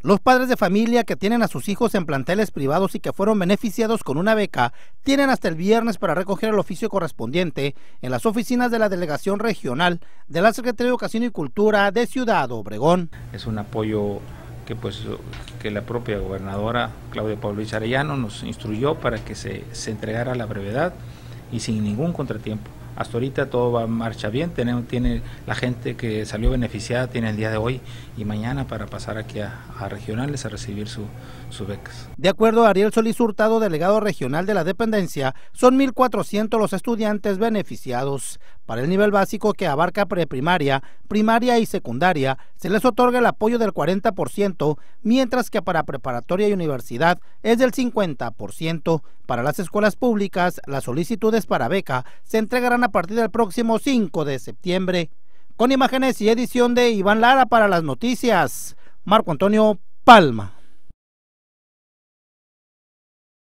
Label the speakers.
Speaker 1: Los padres de familia que tienen a sus hijos en planteles privados y que fueron beneficiados con una beca tienen hasta el viernes para recoger el oficio correspondiente en las oficinas de la Delegación Regional de la Secretaría de Educación y Cultura de Ciudad Obregón.
Speaker 2: Es un apoyo que la propia gobernadora Claudia Pavlovich Arellano nos instruyó para que se entregara a la brevedad y sin ningún contratiempo. Hasta ahorita todo va marcha bien, tiene la gente que salió beneficiada, tiene el día de hoy y mañana para pasar aquí a regionales a recibir sus becas.
Speaker 1: De acuerdo a Ariel Solís Hurtado, delegado regional de la dependencia, son 1,400 los estudiantes beneficiados. Para el nivel básico, que abarca preprimaria, primaria y secundaria, se les otorga el apoyo del 40%, mientras que para preparatoria y universidad es del 50%. Para las escuelas públicas, las solicitudes para beca se entregarán a partir del próximo 5 de septiembre. Con imágenes y edición de Iván Lara para las noticias, Marco Antonio Palma.